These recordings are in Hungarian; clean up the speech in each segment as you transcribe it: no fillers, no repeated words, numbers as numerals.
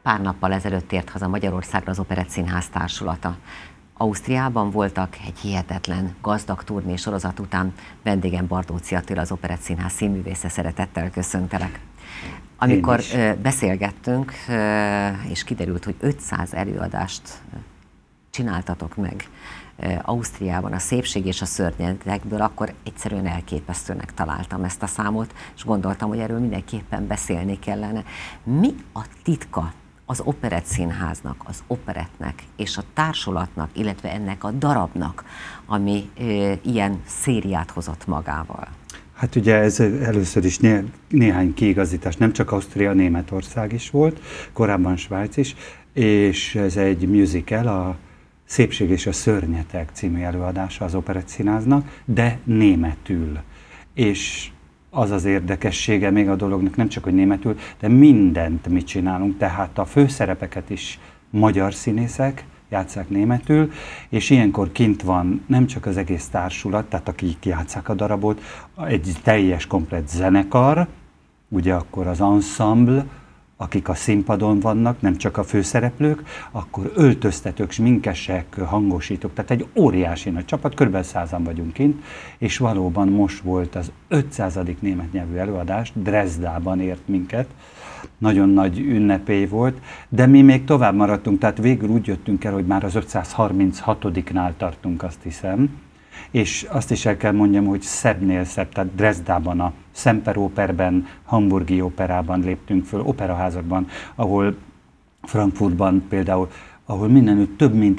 pár nappal ezelőtt tért haza Magyarországra az Operett Színház társulata. Ausztriában voltak egy hihetetlen gazdag turné sorozat után. Vendégem Bardóczy Attila, az Operett Színház színművésze, szeretettel köszöntelek. Amikor beszélgettünk, és kiderült, hogy 500 előadást csináltatok meg Ausztriában a szépség és a szörnyetekből, akkor egyszerűen elképesztőnek találtam ezt a számot, és gondoltam, hogy erről mindenképpen beszélni kellene. Mi a titka az Operett Színháznak, az operettnek és a társulatnak, illetve ennek a darabnak, ami ilyen szériát hozott magával? Hát ugye ez először is néhány kiigazítás, nem csak Ausztria, Németország is volt, korábban Svájc is, és ez egy musical, a Szépség és a szörnyetek című előadása az Operett Színháznak, de németül. És az az érdekessége még a dolognak, nem csak, hogy németül, de mindent mit csinálunk, tehát a főszerepeket is magyar színészek játsszák németül, és ilyenkor kint van nem csak az egész társulat, tehát akik játsszák a darabot, egy teljes, komplett zenekar, ugye akkor az ensemble, akik a színpadon vannak, nem csak a főszereplők, akkor öltöztetők, sminkesek, hangosítók, tehát egy óriási nagy csapat, kb. 100-an vagyunk kint, és valóban most volt az 500. német nyelvű előadás, Dresdában ért minket, nagyon nagy ünnepély volt, de mi még tovább maradtunk, tehát végül úgy jöttünk el, hogy már az 536-nál tartunk, azt hiszem, és azt is el kell mondjam, hogy szebbnél szebb, tehát Dresdában, a Semperoperben, Hamburgi Operában léptünk föl, operaházakban, ahol Frankfurtban például, ahol mindenütt több mint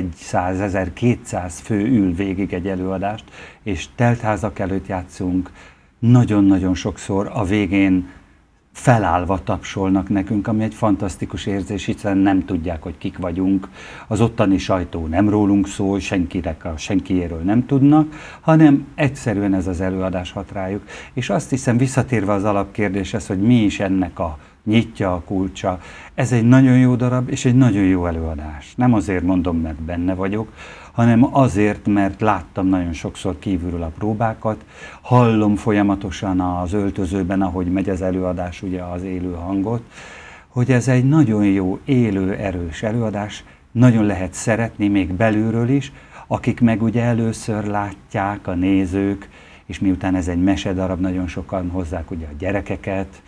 1100-1200 fő ül végig egy előadást, és teltházak előtt játszunk, nagyon-nagyon sokszor a végén felállva tapsolnak nekünk, ami egy fantasztikus érzés, hiszen nem tudják, hogy kik vagyunk. Az ottani sajtó nem rólunk szól, senkiéről nem tudnak, hanem egyszerűen ez az előadás hat rájuk. És azt hiszem, visszatérve az alapkérdéshez, hogy mi is ennek a nyitja, a kulcsa, ez egy nagyon jó darab, és egy nagyon jó előadás. Nem azért mondom, mert benne vagyok, hanem azért, mert láttam nagyon sokszor kívülről a próbákat, hallom folyamatosan az öltözőben, ahogy megy az előadás, ugye az élő hangot, hogy ez egy nagyon jó, élő, erős előadás, nagyon lehet szeretni, még belülről is, akik meg ugye először látják, a nézők, és miután ez egy mesedarab, nagyon sokan hozzák ugye a gyerekeket,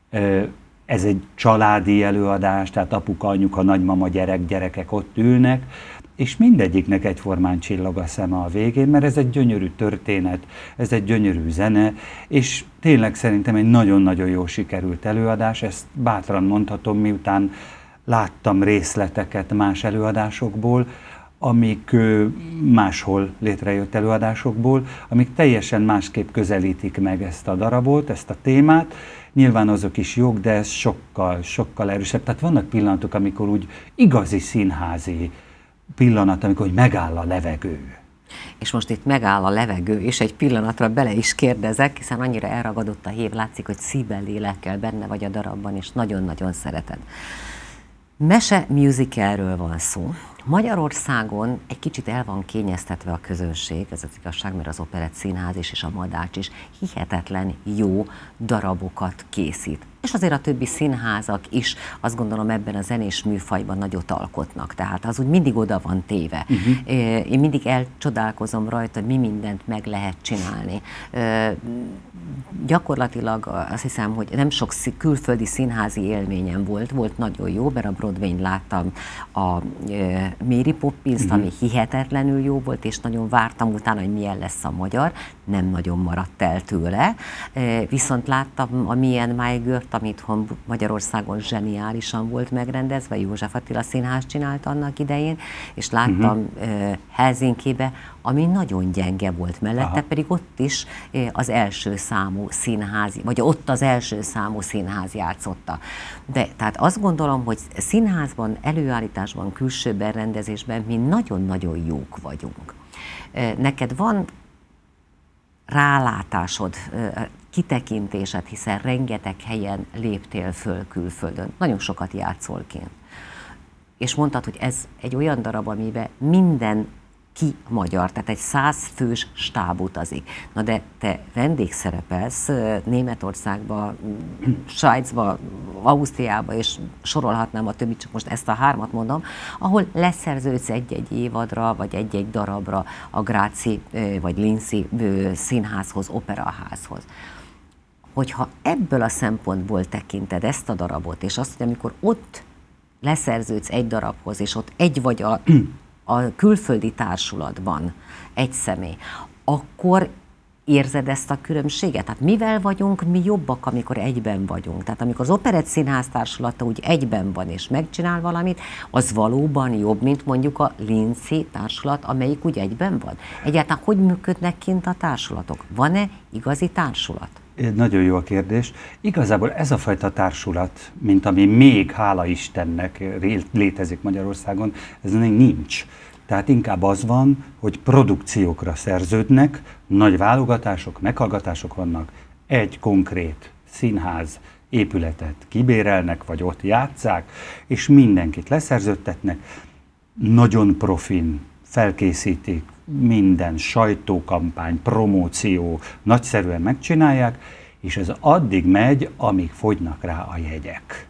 ez egy családi előadás, tehát apuka, anyuka, nagymama, gyerekek ott ülnek, és mindegyiknek egyformán csillog a szeme a végén, mert ez egy gyönyörű történet, ez egy gyönyörű zene, és tényleg szerintem egy nagyon-nagyon jó sikerült előadás, ezt bátran mondhatom, miután láttam részleteket más előadásokból, amik máshol létrejött előadásokból, amik teljesen másképp közelítik meg ezt a darabot, ezt a témát. Nyilván azok is jók, de ez sokkal erősebb. Tehát vannak pillanatok, amikor úgy igazi színházi pillanat, amikor hogy megáll a levegő. És most itt megáll a levegő, és egy pillanatra bele is kérdezek, hiszen annyira elragadott a hív, látszik, hogy szívvel, lélekkel benne vagy a darabban, és nagyon-nagyon szereted. Mese musicalről van szó. Magyarországon egy kicsit el van kényeztetve a közönség, ez az igazság, mert az Operett Színház is és a Madács is hihetetlen jó darabokat készít. És azért a többi színházak is, azt gondolom, ebben a zenés műfajban nagyot alkotnak, tehát az úgy mindig oda van téve. Én mindig elcsodálkozom rajta, hogy mi mindent meg lehet csinálni. Gyakorlatilag azt hiszem, hogy nem sok külföldi színházi élményem volt nagyon jó, mert a Broadway-n láttam a Mary Poppins-t, ami hihetetlenül jó volt, és nagyon vártam utána, hogy milyen lesz a magyar, nem nagyon maradt el tőle. Viszont láttam a Milyen My Girl-t, amit Magyarországon zseniálisan volt megrendezve, József Attila Színház csinálta annak idején, és láttam Helsinkibe, ami nagyon gyenge volt mellette, pedig ott is az első számú színház, vagy ott az első számú színház játszotta. De tehát azt gondolom, hogy színházban, előállításban, külső berendezésben mi nagyon-nagyon jók vagyunk. Neked van rálátásod, kitekintésed, hiszen rengeteg helyen léptél föl külföldön, nagyon sokat játszol kint. És mondtad, hogy ez egy olyan darab, amiben minden ki magyar, tehát egy 100 fős stáb utazik. Na de te vendégszerepelsz Németországba, Svájcba, Ausztriába, és sorolhatnám a többit, csak most ezt a 3-at mondom, ahol leszerződsz egy-egy évadra, vagy egy-egy darabra a Gráci vagy Linci színházhoz, operaházhoz. Hogyha ebből a szempontból tekinted ezt a darabot, és azt, hogy amikor ott leszerződsz egy darabhoz, és ott egy vagy a külföldi társulatban egy személy, akkor érzed ezt a különbséget? Tehát mivel vagyunk mi jobbak, amikor egyben vagyunk? Tehát amikor az Operett Színház társulata úgy egyben van és megcsinál valamit, az valóban jobb, mint mondjuk a Linci társulat, amelyik úgy egyben van? Egyáltalán hogy működnek kint a társulatok? Van-e igazi társulat? Nagyon jó a kérdés. Igazából ez a fajta társulat, mint ami még, hála Istennek, létezik Magyarországon, ez még nincs. Tehát inkább az van, hogy produkciókra szerződnek, nagy válogatások, meghallgatások vannak, egy konkrét színház épületet kibérelnek, vagy ott játsszák, és mindenkit leszerződtetnek, nagyon profin felkészítik, minden sajtókampány, promóció, nagyszerűen megcsinálják, és ez addig megy, amíg fogynak rá a jegyek.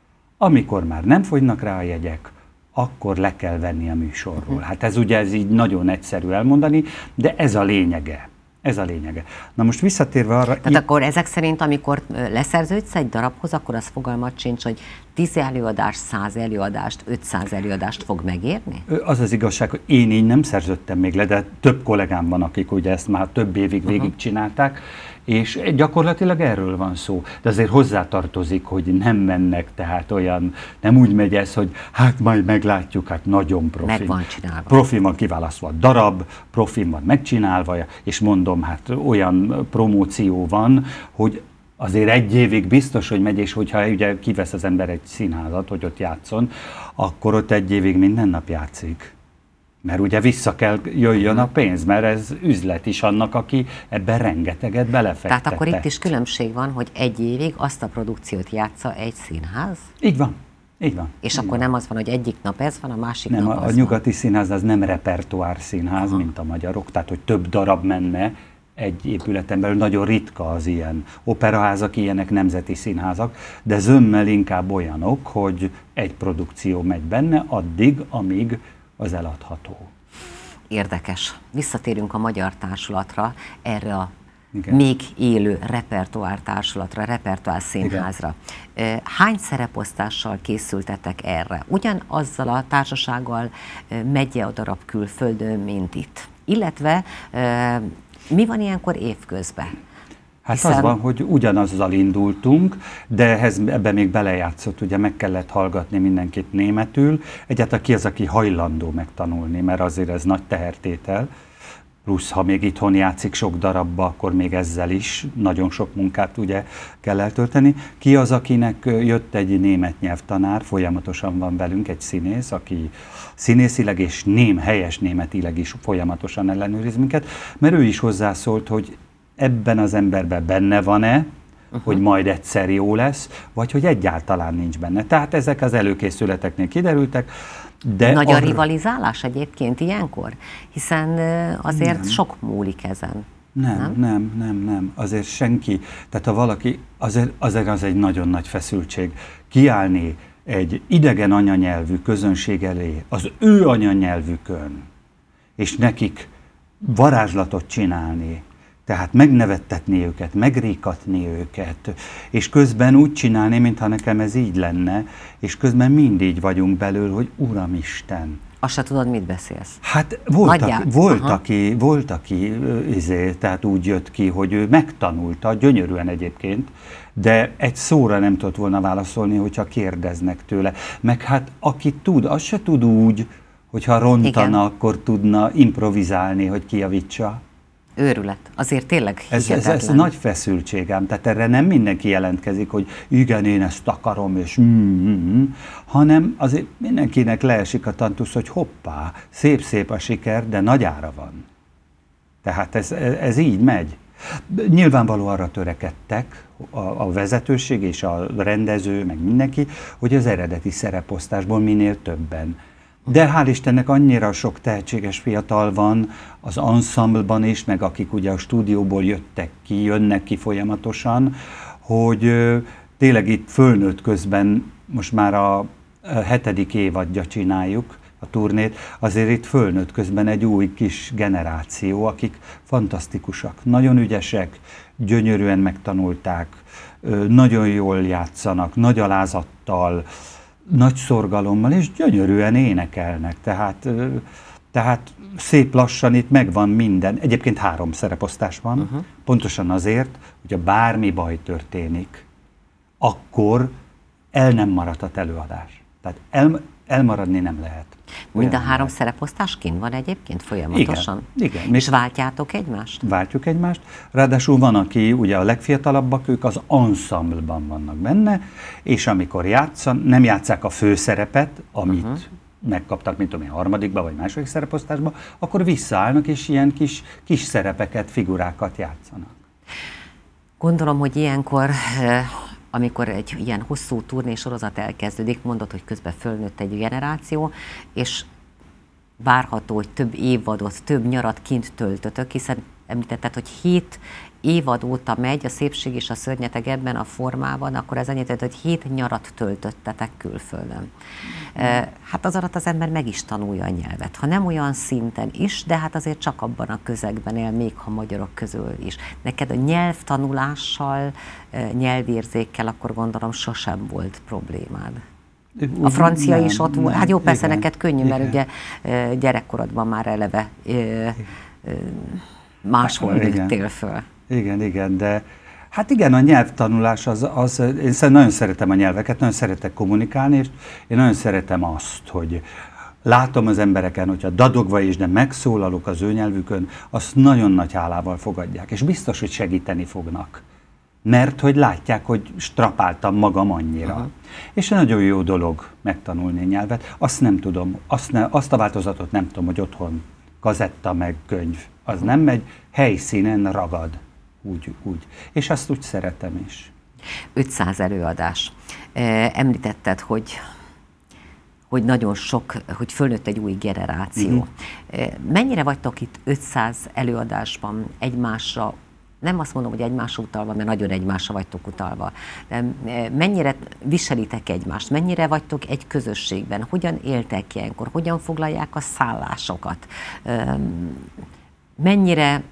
Amikor már nem fogynak rá a jegyek, akkor le kell venni a műsorról. Hát ez ugye ez így nagyon egyszerű elmondani, de ez a lényege. Ez a lényege. Na most visszatérve arra... Tehát akkor ezek szerint, amikor leszerződsz egy darabhoz, akkor az fogalmat sincs, hogy 10 előadást, 100 előadást, 500 előadást fog megérni? Az az igazság, hogy én így nem szerződtem még le, de több kollégám van, akik ugye ezt már több évig végigcsinálták, és gyakorlatilag erről van szó. De azért hozzátartozik, hogy nem mennek, tehát olyan, nem úgy megy ez, hogy hát majd meglátjuk, hát nagyon profi. Meg van csinálva. Profi van kiválasztva a darab, profi van megcsinálva, és mondom, hát olyan promóció van, hogy azért egy évig biztos, hogy megy, és hogyha ugye kivesz az ember egy színházat, hogy ott játszon, akkor ott egy évig minden nap játszik. Mert ugye vissza kell jöjjön a pénz, mert ez üzlet is annak, aki ebben rengeteget belefektetett. Tehát akkor itt is különbség van, hogy egy évig azt a produkciót játsza egy színház? Így van. Így van. És így akkor van. nem az van, hogy egyik nap ez van, a másik nem, nap az a nyugati színház az nem repertoár színház, mint a magyarok, tehát hogy több darab menne egy épületen belül. Nagyon ritka az ilyen operaházak, ilyenek nemzeti színházak, de zömmel inkább olyanok, hogy egy produkció megy benne addig, amíg az eladható. Érdekes. Visszatérünk a Magyar Társulatra, erre a Igen. még élő repertoár társulatra, repertoár színházra. Igen. Hány szereposztással készültetek erre? Ugyanazzal a társasággal megy a darab külföldön, mint itt? Illetve mi van ilyenkor évközben? Hát hiszen... az van, hogy ugyanazzal indultunk, de ebben még belejátszott, ugye meg kellett hallgatni mindenkit németül. Egyáltalán ki az, aki hajlandó megtanulni, mert azért ez nagy tehertétel. Plusz, ha még itthon játszik sok darabba, akkor még ezzel is nagyon sok munkát ugye kell eltölteni. Ki az, akinek jött egy német nyelvtanár, folyamatosan van velünk egy színész, aki színészileg és helyes németileg is folyamatosan ellenőriz minket, mert ő is hozzászólt, hogy ebben az emberben benne van-e, hogy majd egyszer jó lesz, vagy hogy egyáltalán nincs benne. Tehát ezek az előkészületeknél kiderültek. De nagy a rivalizálás egyébként ilyenkor? Hiszen azért nem. Sok múlik ezen. Nem. Azért senki, tehát ha valaki, azért az egy nagyon nagy feszültség. Kiállni egy idegen anyanyelvű közönség elé, az ő anyanyelvükön, és nekik varázslatot csinálni, tehát megnevettetni őket, megríkatni őket, és közben úgy csinálni, mintha nekem ez így lenne, és közben mindig vagyunk belül, hogy Uramisten. Azt se tudod, mit beszélsz. Hát volt, aki tehát úgy jött ki, hogy ő megtanulta, gyönyörűen egyébként, de egy szóra nem tudott volna válaszolni, hogyha kérdeznek tőle. Meg hát aki tud, az se tud úgy, hogyha rontana, igen, akkor tudna improvizálni, hogy kijavítsa. Őrület. Azért tényleg hihetetlen. Ez nagy feszültségem, tehát erre nem mindenki jelentkezik, hogy igen, én ezt akarom, és hanem azért mindenkinek leesik a tantusz, hogy hoppá, szép a siker, de nagy ára van. Tehát ez így megy. Nyilvánvaló arra törekedtek a vezetőség és a rendező, meg mindenki, hogy az eredeti szereposztásból minél többen. De hál' Istennek annyira sok tehetséges fiatal van az ensemble-ban is, meg akik ugye a stúdióból jönnek ki folyamatosan, hogy tényleg itt fölnőtt közben, most már a 7. évadja csináljuk a turnét, azért itt fölnőtt közben egy új kis generáció, akik fantasztikusak, nagyon ügyesek, gyönyörűen megtanulták, nagyon jól játszanak, nagy alázattal, nagy szorgalommal, és gyönyörűen énekelnek. Tehát szép lassan itt megvan minden. Egyébként 3 szereposztás van, pontosan azért, hogyha bármi baj történik, akkor el nem maradhat előadás. Tehát elmaradni nem lehet. Mind a 3 szereposztás kint van egyébként folyamatosan? Igen. És váltjátok egymást? Váltjuk egymást. Ráadásul van, aki ugye a legfiatalabbak, ők az ensemble-ban vannak benne, és amikor nem játsszák a főszerepet, amit megkaptak, mint tudom én, 3. vagy 2. szereposztásba, akkor visszaállnak, és ilyen kis szerepeket, figurákat játszanak. Gondolom, hogy ilyenkor, amikor egy ilyen hosszú turnésorozat elkezdődik, mondod, hogy közben fölnőtt egy generáció, és várható, hogy több évadot, több nyarat kint töltötök, hiszen említetted, hogy 7 évad óta megy a Szépség és a szörnyeteg ebben a formában, akkor ez annyit, hogy 7 nyarat töltöttetek külföldön. Hát az alatt az ember meg is tanulja a nyelvet. Ha nem olyan szinten is, de hát azért csak abban a közegben él, még ha magyarok közül is. Neked a nyelvtanulással, nyelvérzékkel akkor gondolom sosem volt problémád. A francia is ott volt. Hát jó, persze igen, neked könnyű, mert ugye gyerekkorodban már eleve máshol nőttél föl. Igen, de hát igen, a nyelvtanulás én nagyon szeretem a nyelveket, nagyon szeretek kommunikálni, és én nagyon szeretem azt, hogy látom az embereken, hogyha dadogva is, de megszólalok az ő nyelvükön, azt nagyon nagy hálával fogadják, és biztos, hogy segíteni fognak. Mert hogy látják, hogy strapáltam magam annyira. És nagyon jó dolog megtanulni nyelvet. Azt nem tudom, azt a változatot nem tudom, hogy otthon kazetta meg könyv. Az nem megy, helyszínen ragad. Úgy. És azt úgy szeretem is. 500 előadás. Említetted, hogy nagyon sok, hogy fölnőtt egy új generáció. Mennyire vagytok itt 500 előadásban egymásra, nem azt mondom, hogy egymásra utalva, mert nagyon egymásra vagytok utalva, de mennyire viselitek egymást, mennyire vagytok egy közösségben, hogyan éltek ilyenkor, hogyan foglalják a szállásokat, mennyire,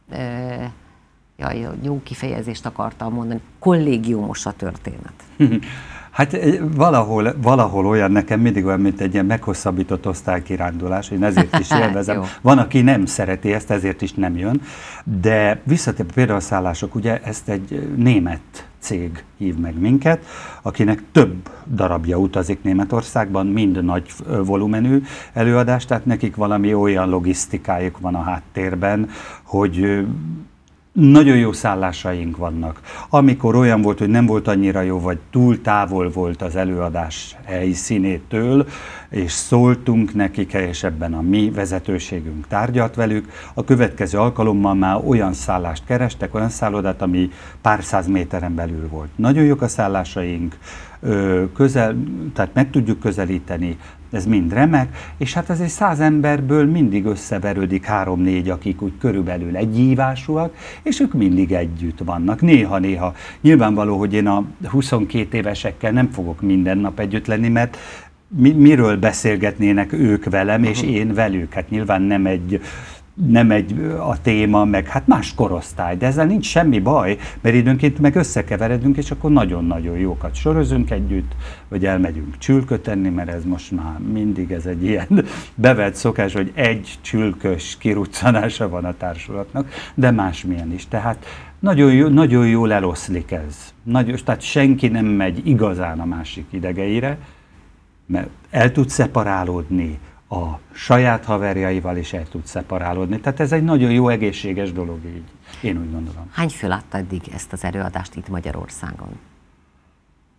jó kifejezést akartam mondani, kollégiumos a történet. Hát valahol olyan, nekem mindig olyan, mint egy ilyen meghosszabbított osztálykirándulás, én ezért is élvezem. Van, aki nem szereti ezt, ezért is nem jön, de visszatérve például a szállások, ugye ezt egy német cég hív meg minket, akinek több darabja utazik Németországban, mind nagy volumenű előadás, tehát nekik valami olyan logisztikájuk van a háttérben, hogy nagyon jó szállásaink vannak. Amikor olyan volt, hogy nem volt annyira jó, vagy túl távol volt az előadás helyszínétől, és szóltunk nekik, helyesebben a mi vezetőségünk tárgyalt velük, a következő alkalommal már olyan szállást kerestek, olyan szállodát, ami pár 100 méteren belül volt. Nagyon jók a szállásaink, tehát meg tudjuk közelíteni, ez mind remek, és hát azért 100 emberből mindig összeverődik 3-4, akik úgy körülbelül egyívásúak, és ők mindig együtt vannak. Néha-néha. Nyilvánvaló, hogy én a 22 évesekkel nem fogok minden nap együtt lenni, mert miről beszélgetnének ők velem, és én velük. Hát nyilván nem egy a téma, meg hát más korosztály, de ezzel nincs semmi baj, mert időnként meg összekeveredünk, és akkor nagyon-nagyon jókat sorozunk együtt, vagy elmegyünk csülköt enni, mert ez most már mindig ez egy ilyen bevett szokás, hogy egy csülkös kiruccanása van a társulatnak, de másmilyen is. Tehát nagyon jól eloszlik ez. Tehát senki nem megy igazán a másik idegeire, mert el tud szeparálódni, a saját haverjaival is el tud szeparálódni. Tehát ez egy nagyon jó, egészséges dolog így. Én úgy gondolom. Hány fő látta eddig ezt az előadást itt Magyarországon?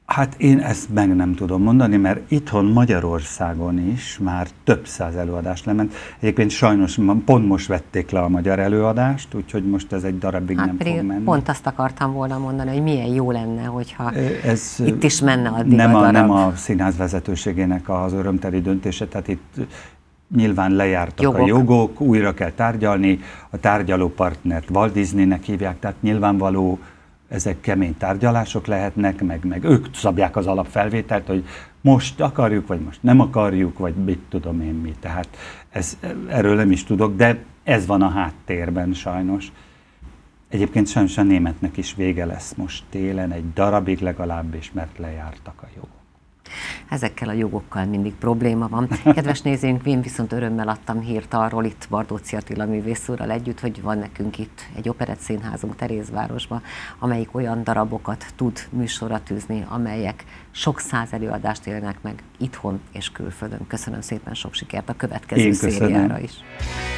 Hát én ezt meg nem tudom mondani, mert itthon Magyarországon is már több száz előadást lement. Egyébként sajnos pont most vették le a magyar előadást, úgyhogy most ez egy darabig nem fog menni. Pont azt akartam volna mondani, hogy milyen jó lenne, hogyha itt is menne addig nem a darab. Nem a színház vezetőségének az örömteli döntése, tehát itt nyilván lejártak a jogok, újra kell tárgyalni, a tárgyaló partnert Walt Disneynek hívják, tehát nyilvánvaló, ezek kemény tárgyalások lehetnek, meg ők szabják az alapfelvételt, hogy most akarjuk, vagy most nem akarjuk, vagy mit tudom én mi. Tehát erről nem is tudok, de ez van a háttérben sajnos. Egyébként sajnos a németnek is vége lesz most télen, egy darabig legalábbis, mert lejártak a jogok. Ezekkel a jogokkal mindig probléma van. Kedves nézőink, én viszont örömmel adtam hírt arról itt Bardóczy Attila művész úrral együtt, hogy van nekünk itt egy operettszínházunk Terézvárosban, amelyik olyan darabokat tud műsorra tűzni, amelyek sok száz előadást élnek meg itthon és külföldön. Köszönöm szépen, sok sikert a következő szériára is.